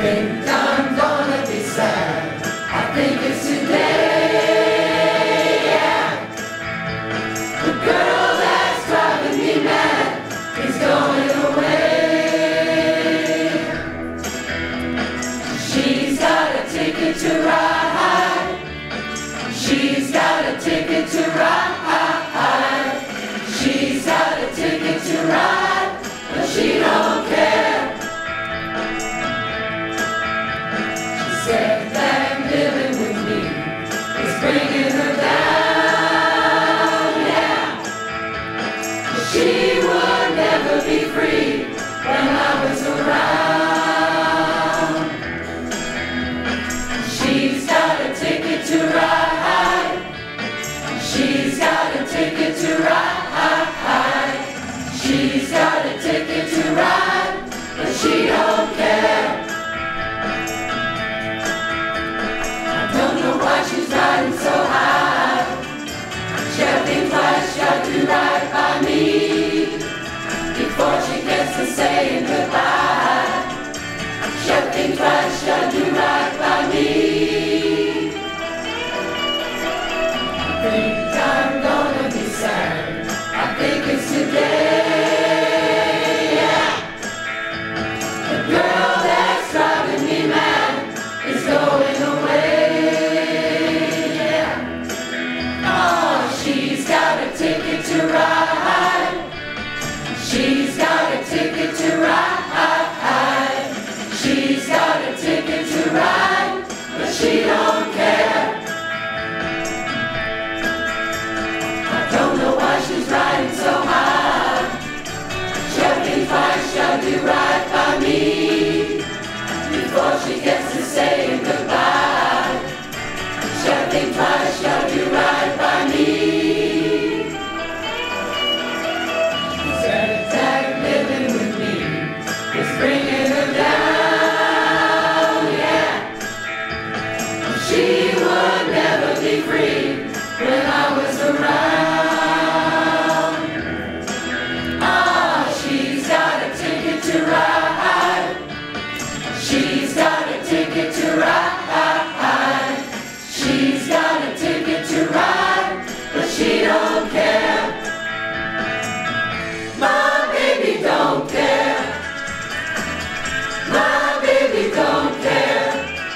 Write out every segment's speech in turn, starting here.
think I'm gonna be sad. I think it's today, yeah. The girl that's driving me mad is going away. She's got a ticket to ride. She's got a ticket to ride. She's got a ticket to ride, but she don't care. She said that living with me is bringing her down, yeah. She would never be free when I was around. She's got a ticket to ride. She's got a ticket to ride. She's got a ticket to ride, but she don't care. I don't know why she's riding so high. She'll think twice, she'll do right by me before she gets to saying goodbye. She'll think twice, she'll do right by me. I think I'm gonna be sad. I think it's today. Going away, yeah. Oh, she's got a ticket to ride. She's got a ticket to ride. She's got a ticket to ride, but she don't care. I don't know why she's riding so high. She'll think twice, she'll do right by me before she gets to saying goodbye. She'll think twice, she'll do right by me. She said that living with me is bringing her down, yeah. She would never be free when I was around. Ah, she's got a ticket to ride. She's got a ticket to ride. She's got a ticket to ride, but she don't care. My baby don't care. My baby don't care.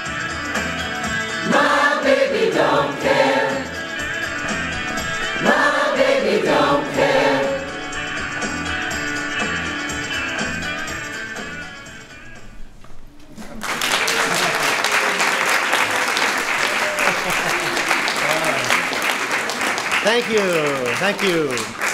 My baby don't care. My baby don't care. Thank you, thank you.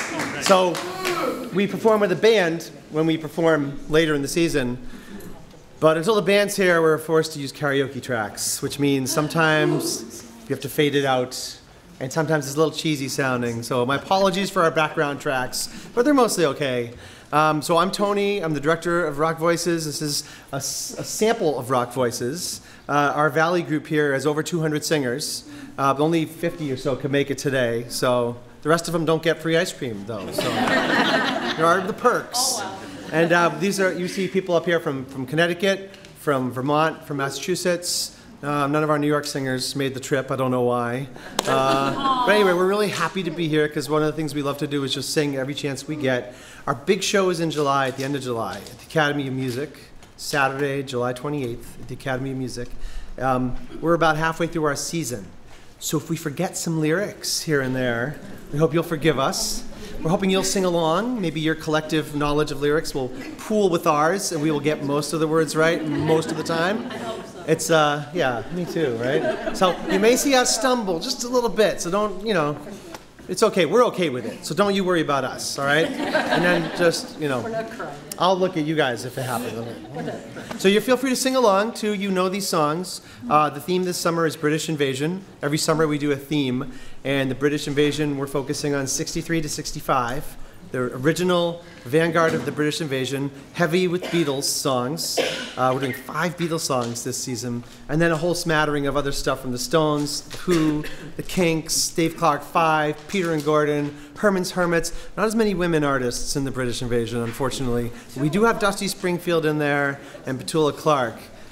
So we perform with a band when we perform later in the season, but until the band's here, we're forced to use karaoke tracks, which means sometimes you have to fade it out, and sometimes it's a little cheesy sounding. So my apologies for our background tracks, but they're mostly okay. So I'm Tony, I'm the director of Rock Voices. This is a sample of Rock Voices. Our Valley group here has over 200 singers. Only 50 or so can make it today, so the rest of them don't get free ice cream, though. So there are the perks. Oh, wow. And these are, you see people up here from Connecticut, from Vermont, from Massachusetts. None of our New York singers made the trip. I don't know why. But anyway, we're really happy to be here because one of the things we love to do is just sing every chance we get. Our big show is in July, at the end of July, at the Academy of Music, Saturday, July 28th, at the Academy of Music. We're about halfway through our season. So if we forget some lyrics here and there, we hope you'll forgive us. We're hoping you'll sing along. Maybe your collective knowledge of lyrics will pool with ours, and we will get most of the words right most of the time. I hope so. It's, yeah, me too, right? So you may see us stumble just a little bit, so don't, you know, it's okay. We're okay with it, so don't you worry about us, all right? And then just, you know, We're not crying. I'll look at you guys if it happens. So you feel free to sing along too. You know these songs. The theme this summer is British Invasion. Every summer we do a theme, and the British Invasion we're focusing on 63 to 65. The original vanguard of the British Invasion, heavy with Beatles songs. We're doing 5 Beatles songs this season, and then a whole smattering of other stuff from the Stones, the Who, the Kinks, Dave Clark 5, Peter and Gordon, Herman's Hermits. Not as many women artists in the British Invasion, unfortunately. We do have Dusty Springfield in there and Petula Clark,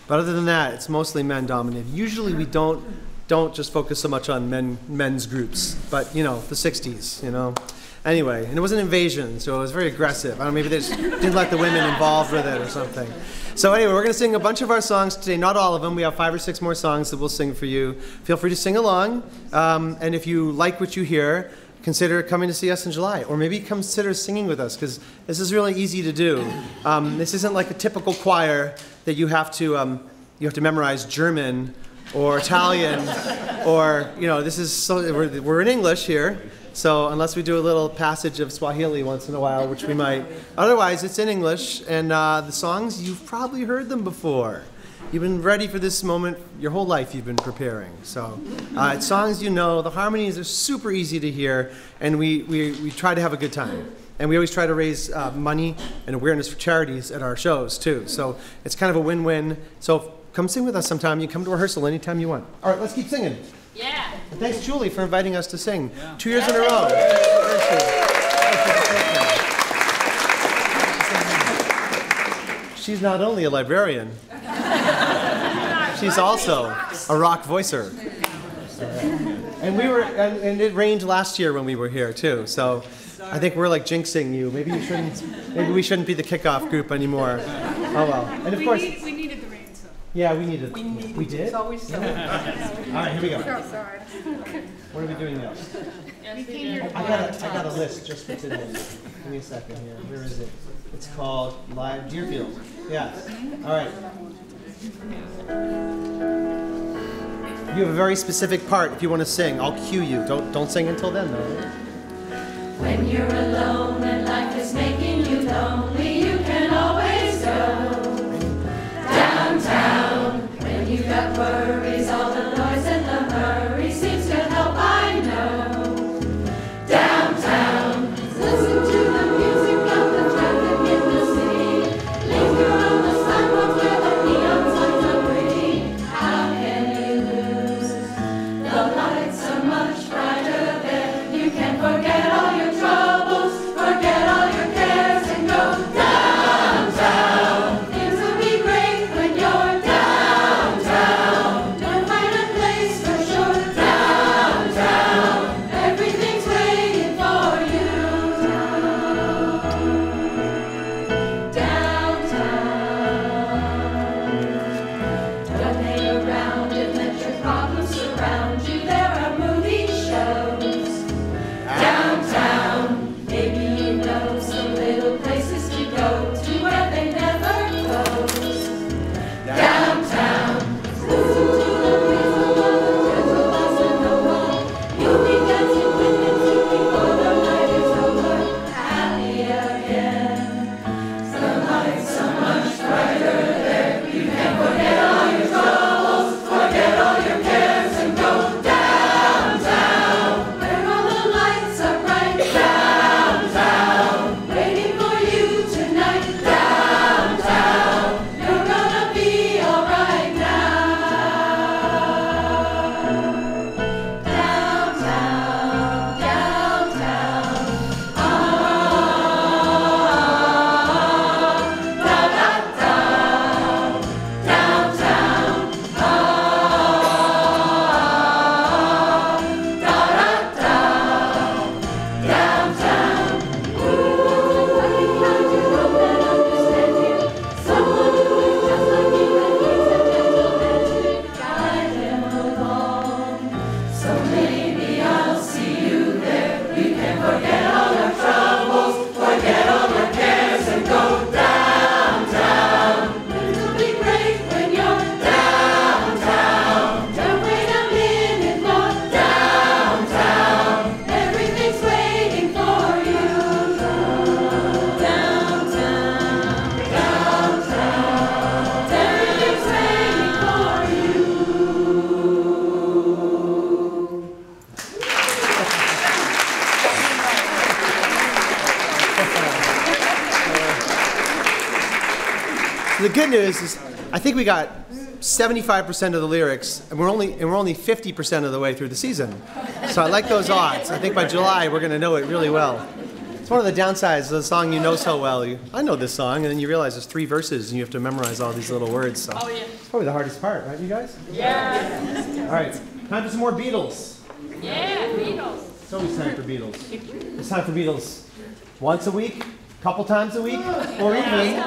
But other than that, it's mostly men dominated. Usually we don't just focus so much on men's groups, but you know, the 60s, you know. Anyway, and it was an invasion, so it was very aggressive. I don't know, maybe they just didn't let the women involved with it or something. So anyway, we're going to sing a bunch of our songs today, not all of them. We have 5 or 6 more songs that we'll sing for you. Feel free to sing along, and if you like what you hear, consider coming to see us in July, or maybe consider singing with us, because this is really easy to do. This isn't like a typical choir that you have to memorize German or Italian, or, you know, this is so, we're in English here, so unless we do a little passage of Swahili once in a while, which we might, otherwise it's in English, and the songs, you've probably heard them before. You've been ready for this moment your whole life. You've been preparing. So it's songs you know. The harmonies are super easy to hear, and we try to have a good time. And we always try to raise money and awareness for charities at our shows too. So it's kind of a win-win. So come sing with us sometime. You can come to rehearsal anytime you want. All right, let's keep singing. Yeah. And thanks, Julie, for inviting us to sing 2 years in a row. She's not only a librarian, she's also a rock voicer. And and it rained last year when we were here too. So I think we're like jinxing you. Maybe we shouldn't be the Kickoff group anymore. Oh well. And of course, we needed the rain, so. Yeah, we needed. We did. It's always so. All right, here we go. So sorry. What are we doing now? We came here to I got a list just for today. Give me a second here. Where is it? It's called Deerfield. Yeah. All right. You have a very specific part if you want to sing. I'll cue you. Don't sing until then, though. When you're alone and life is making you lonely, you can always go downtown. When you've got worries, all the noise and the hurry seems to help, I know. Downtown, listen to the music of the traffic in the city. Linger on the sidewalks where the neon signs are pretty. How can you lose? The lights are much brighter there. You can forget all your troubles, forget all your cares, and go downtown. Things will be great when you're downtown. You'll find a place for sure. Downtown, everything's waiting for you. Downtown, don't hang around and let your problems surround you. There are movie shows downtown. Maybe you know some little places to go to where they never close. Downtown, listen to the whistle of the gentle bossa nova. You'll be dancing with music before the night is over. Happy again. The lights are much brighter there. You can forget all your troubles, forget all your cares, and go downtown, where all the lights are bright. Downtown, waiting for you tonight. Downtown, you're gonna be alright now. Downtown, downtown, da da da. Downtown, da da da. Downtown, ooh, I can find you one that understands you. Someone who is just like you and needs a gentle hand to guide him along. So maybe I'll see you there. You can forget all your troubles, forget all your cares, and go downtown. It'll be great when you're downtown. Don't wait a minute more. Downtown, everything's waiting for you. Downtown, downtown, everything's waiting for you. The good news is, I think we got 75% of the lyrics, and we're only 50% of the way through the season. So I like those odds. I think by July we're going to know it really well. It's It's one of the downsides of the song you know so well. I know this song, and then you realize there's 3 verses, and you have to memorize all these little words. So. Oh, yeah. It's probably the hardest part, right, you guys? Yeah. All right, time for some more Beatles. Yeah, Beatles. It's always time for Beatles. It's time for Beatles once a week, couple times a week, or even.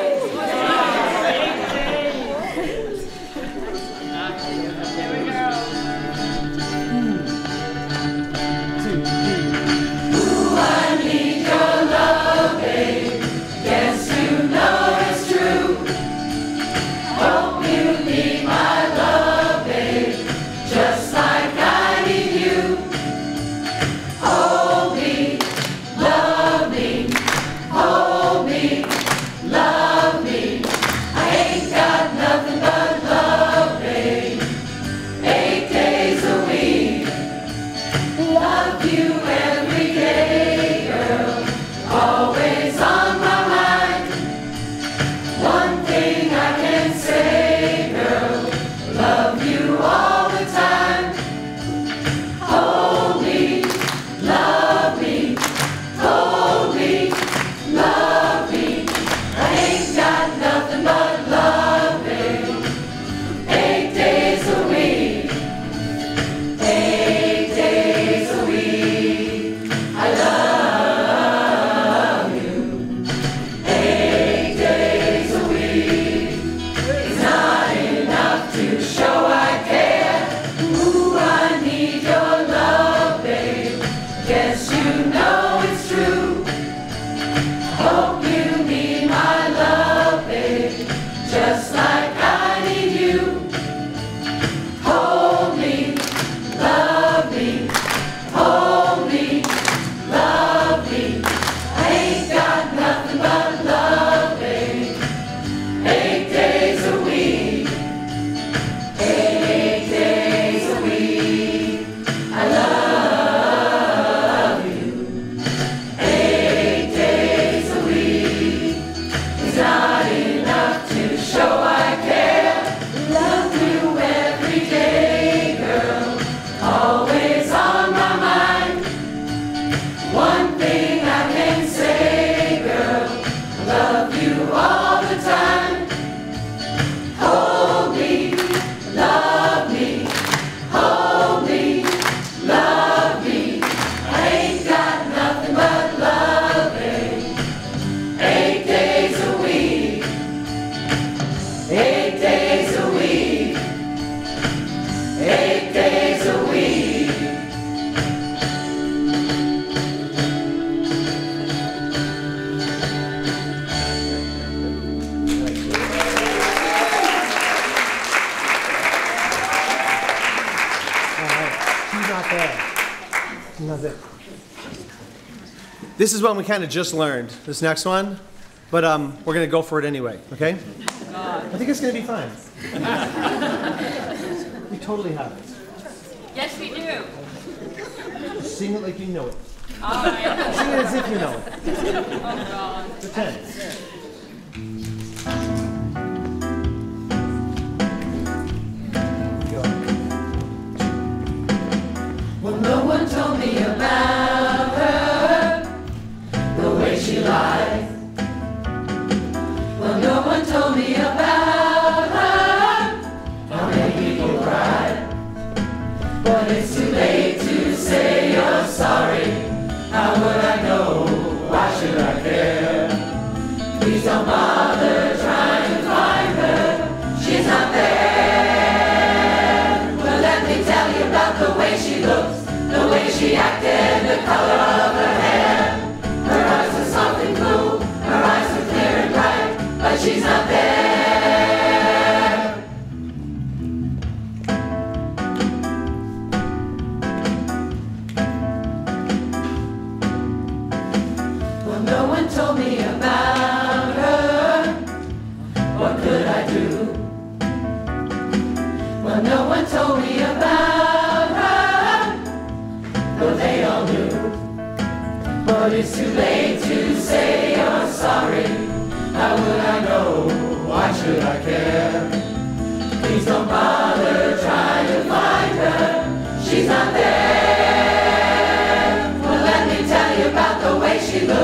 This is one we kind of just learned, this next one, but we're going to go for it anyway, okay? I think it's going to be fine. We totally have it. Yes, we do. Sing it like you know it. All right. Sing it as if you know it. Oh, God. Pretend. Well, no one told me about her, the way she lied. Well, no one told me about her, how many people cried. But it's too late to say you're sorry. How would I know? Why should I care? Please don't bother trying to find her. She's not there. Well, let me tell you about the way she looks, the way she acted, the color of her hair. Her eyes are soft and cool, her eyes are clear and bright, but she's not there. Well, no one told me about her. What could I do? Well, no one told me about her, though they all knew. But it's too late to say you're sorry. How would I know? Why should I care? Please don't bother trying to find her. She's not there. Well, let me tell you about the way she looks,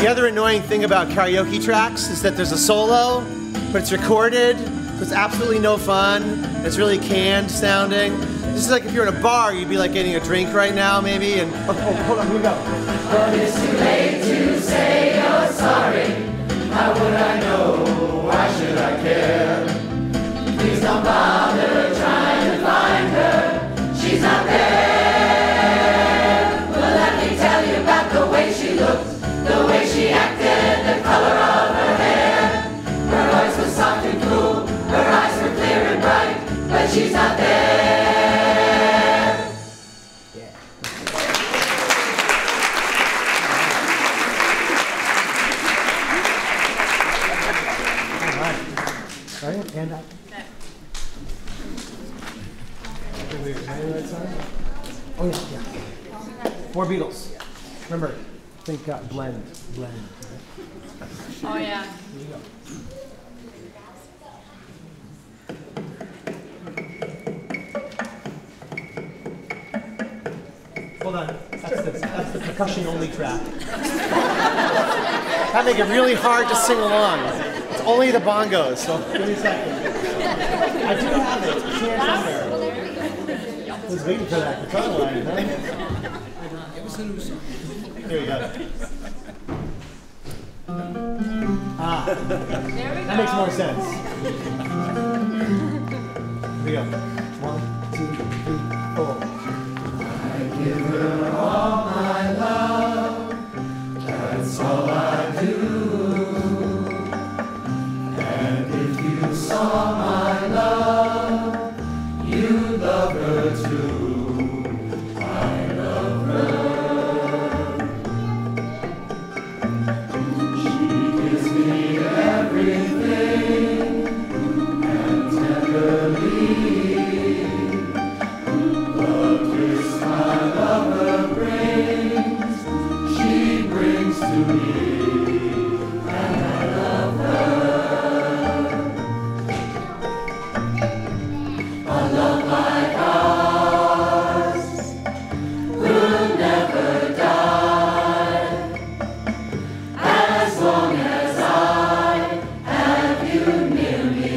The other annoying thing about karaoke tracks is that there's a solo, but it's recorded, so it's absolutely no fun. It's really canned sounding. This is like if you're in a bar, you'd be like getting a drink right now, maybe, and oh, hold on, here we go. But it's too late to say you're sorry. How would I know? Why should I care? Please don't bother trying to find her. She's not there. Well, let me tell you about the way she looked, the way she acted, the color of her hair. Her voice was soft and cool, her eyes were clear and bright, but she's not there. Hand up. Oh yeah. More Beatles. Remember, think blend. Oh, yeah. Here you go. Hold on. That's the percussion-only track. That make it really hard to sing along. It's only the bongos, so give me a second. I do have it. It's here somewhere. I was waiting for that guitar line, huh? Here we go. Ah, that makes more sense. Here we go. 1, 2, 3, 4. I give her all my love. That's all I do. And if you saw my love, you'd love her too. I love her. She gives me everything, and tenderly, the kiss my lover brings, she brings to me, and I love her. A love like ours will never die, as long as I have you near me.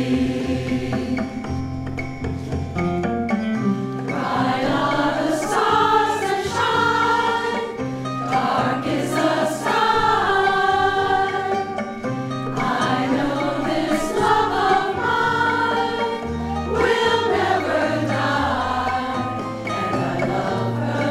Bright are the stars that shine, dark is the sky. I know this love of mine will never die, and I love her.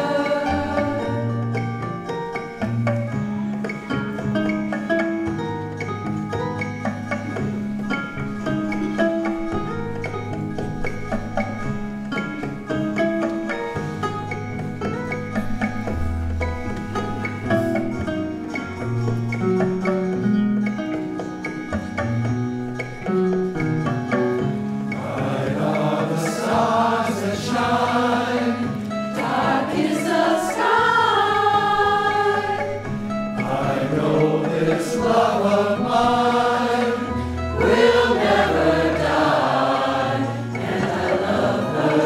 Bright are the stars that shine, dark is the sky. I know this love of mine will never die, and I love her.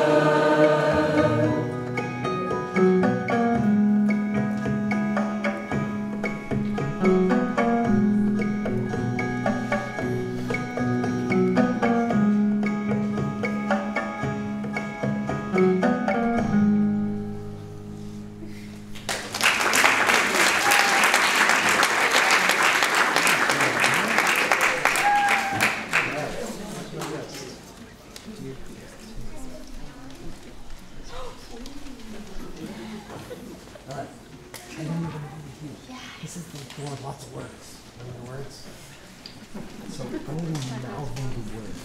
This is the door of lots of words. Remember the words? So I'm going to mouth the words.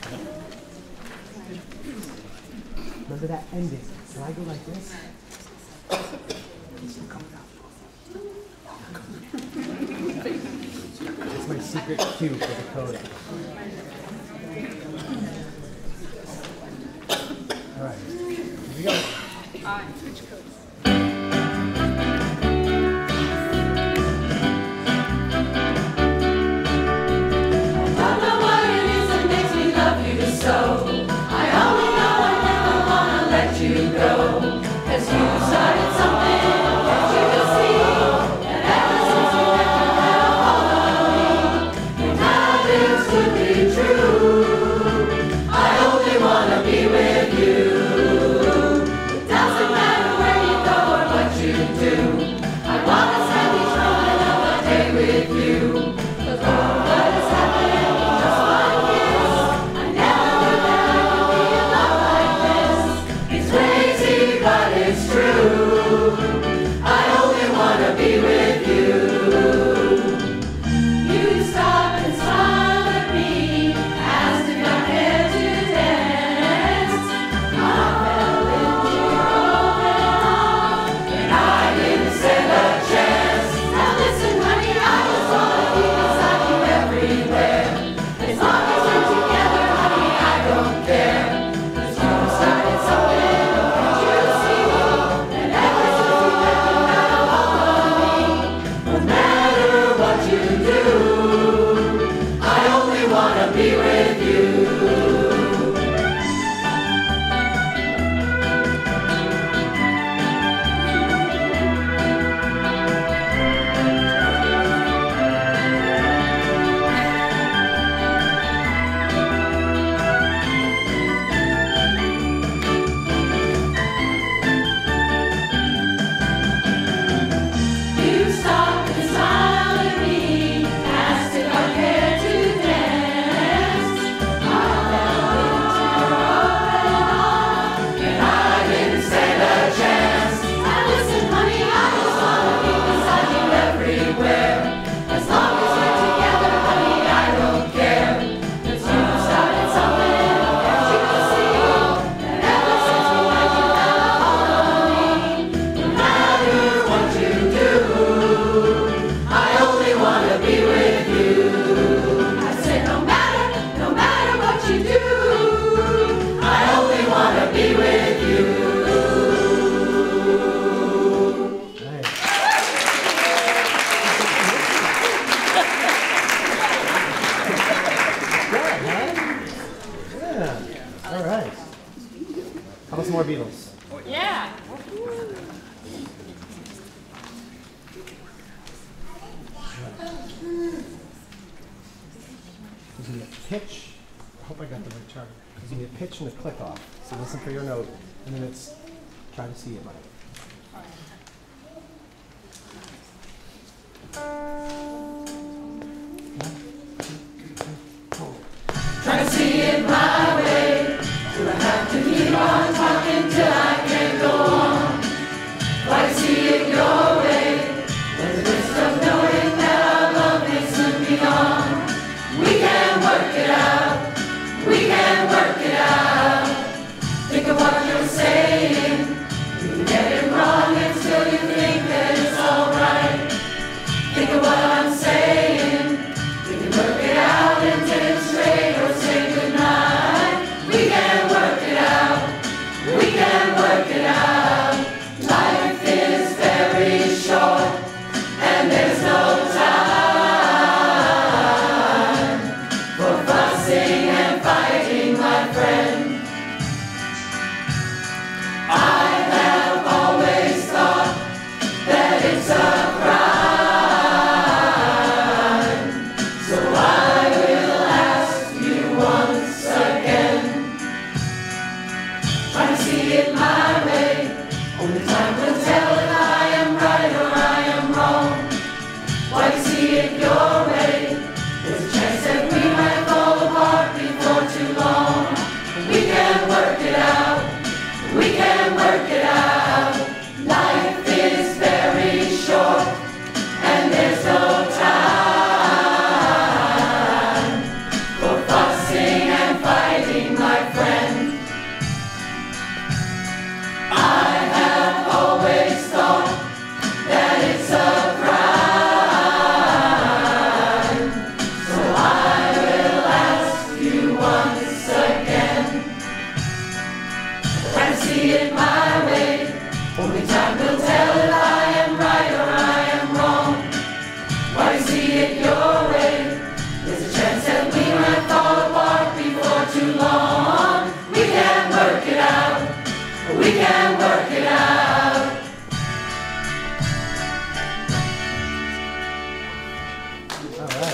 Remember that ending. When I go like this, it's still coming out. It's my secret cue for the code. All right, here we go. All right, switch codes. Don't know what it is that makes me love you so. I only know I never wanna let you go. 'Cause you started something, can't you just see? And ever since you left more Beatles. Yeah. There's going to be a pitch. I hope I got the right chart. There's going to be a pitch and a click off. So listen for your note, and then it's try to see it, Mike. Try to see it my way. Do I have to keep on talking till I can't go on? Try to see it your way. There's a risk of knowing that our love may soon be gone. We can work it out. We can work it out. Think of what you're saying. You can get it wrong and still you think that it's alright. Think of what I'm saying. We can work it out and get it straight or say goodnight. We can work it out. We can work it out. Life is very short and there's no time for fussing and fighting, my friend. I have always thought that it's a crime, so I will ask you once again. Try to see it my way. Only time will tell if I am right or I am wrong. Why to see it your way? There's a chance that we might fall apart before too long. We can work it out. We can work it out. Life is very short and there's no time for fussing and fighting, my friend. I have always thought that it's a crime, so I will ask you once again. Try to see it my way. Only time will tell if I am right or I am wrong. Why to see it your way? There's a chance that we might fall apart before too long. We can work it out. We can work it out. All right.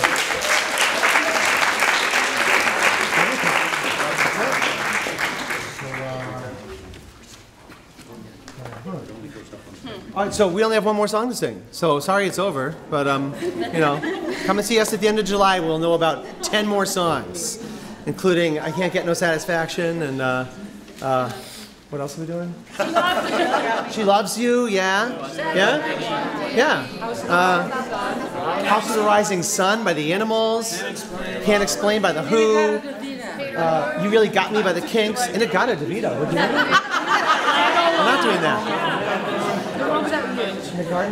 All right, so we only have one more song to sing. So sorry it's over, but you know, come and see us at the end of July. We'll know about 10 more songs, including "I Can't Get No Satisfaction" and what else are we doing? She Loves You, yeah, yeah, yeah. "House of the Rising Sun" by the Animals. "Can't Explain" by the Who. "You Really Got Me" by the Kinks. And "It Got a DeVito." Would you do it? I'm not doing that. In the garden.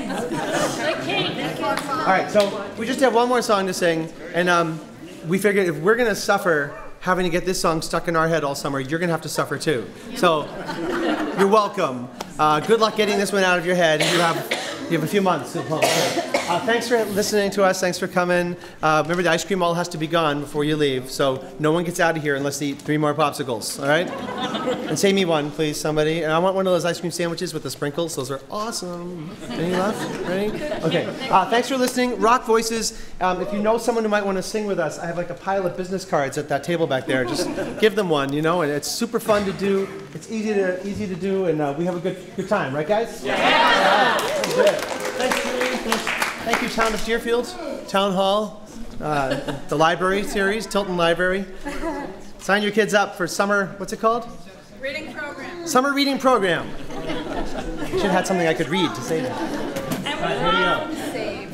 All right, so we just have one more song to sing, and we figured if we're gonna suffer having to get this song stuck in our head all summer, you're gonna have to suffer too. So you're welcome. Good luck getting this one out of your head. You have a few months to pull. Thanks for listening to us. Thanks for coming. Remember, the ice cream all has to be gone before you leave, so no one gets out of here unless they eat 3 more popsicles. All right? And save me one, please, somebody. And I want one of those ice cream sandwiches with the sprinkles. Those are awesome. Any left? Ready? Okay. Thanks for listening. Rock Voices. If you know someone who might want to sing with us, I have like a pile of business cards at that table back there. Just give them one, you know. And it's super fun to do. It's easy to do, and we have a good time, right, guys? Yeah. Good. Thanks, Julie. Thank you, Town of Deerfield, Town Hall, the library series, Tilton Library. Sign your kids up for summer, what's it called? Reading program. Summer reading program. Should have had something I could read to say that. And All right, here we go. save.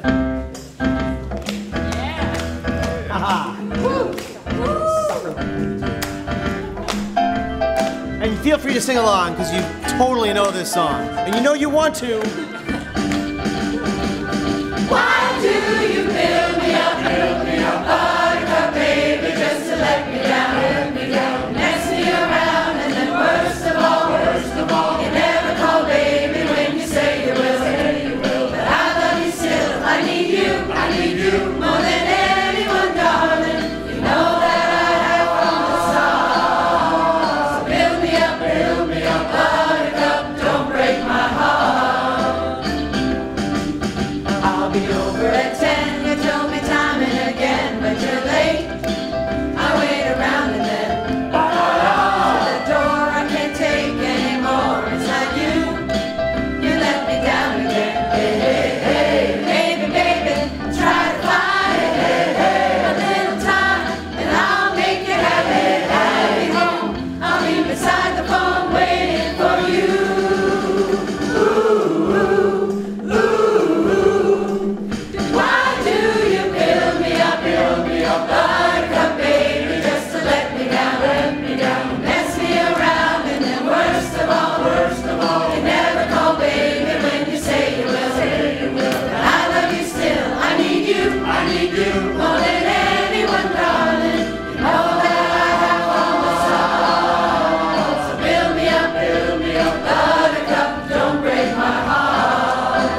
Yeah. Aha. And feel free to sing along because you totally know this song. And you know you want to. Why do you build me up, buttercup baby, just to let me down, mess me around, and then worst of all, you never call baby when you say you will, but I love you still, I need you, more than anyone, darling, you know that I have from the start, so build me up, be over at 10. You told me time and again, but you're late. I wait around and then to the door. I can't take anymore. It's not you. You let me down again. Hey, hey, hey, baby, baby, try to find a little time, and I'll make you happy. I'll be home. I'll be beside the phone waiting for you. Why do you build me up, buttercup baby, just to let me down, mess me around, and then worst of all, you never call baby when you say you will. But I love you still, I need you, more than anyone, darling. You know that I have all the stars. So build me up, buttercup, don't break my heart.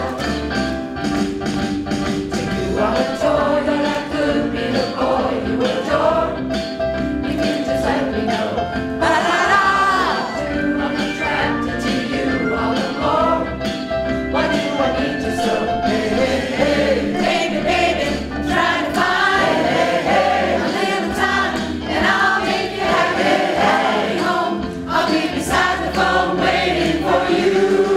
Take you on a tour, that I could be the boy you adore. You can just let me know. Ba-da-da-da. I'm attracted to you all the more. Why do I need you so? Hey, hey, hey, baby, baby, I'm trying to find a little time, and I'll make you happy. I'll be home, I'll be beside the phone waiting for you.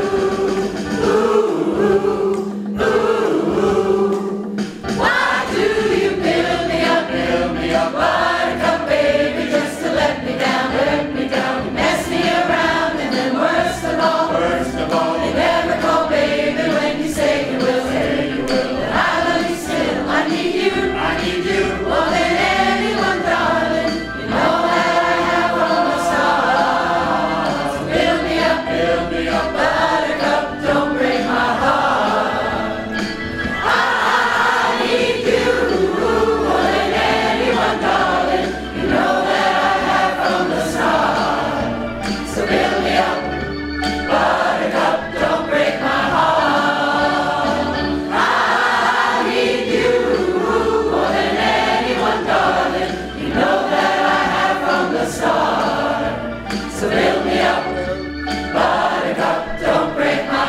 Why do you build me up, buttercup baby, just to let me down, mess me around, and then worst of all, you never call baby when you say you will. But I love you still, I need you, more than anyone, darling. You know that I have all the stars. So build me up, buttercup, don't break my heart. I need you more than anyone, darling. You know that I have from the start. So build me up, buttercup, don't break my heart. I need you more than anyone, darling. You know that I have from the start. So build me up, buttercup, don't break my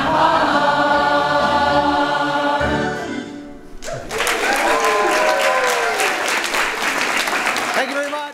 heart. Thank you very much.